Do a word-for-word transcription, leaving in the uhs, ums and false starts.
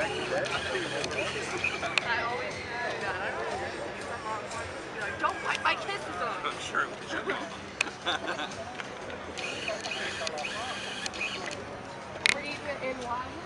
I always do that. I don't know. My mom wants to be like, don't wipe my kisses off. Sure. Were you in Y?